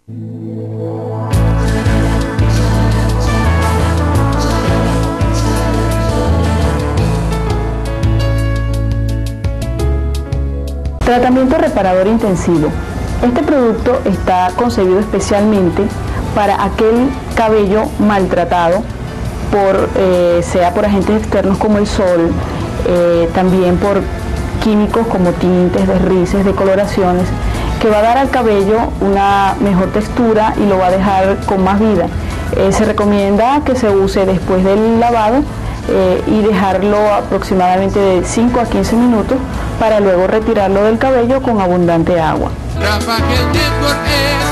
Tratamiento reparador intensivo. Este producto está concebido especialmente para aquel cabello maltratado, sea por agentes externos como el sol, también por químicos como tintes, desrices, decoloraciones, que va a dar al cabello una mejor textura y lo va a dejar con más vida. Se recomienda que se use después del lavado y dejarlo aproximadamente de 5 a 15 minutos para luego retirarlo del cabello con abundante agua. Rafael Network es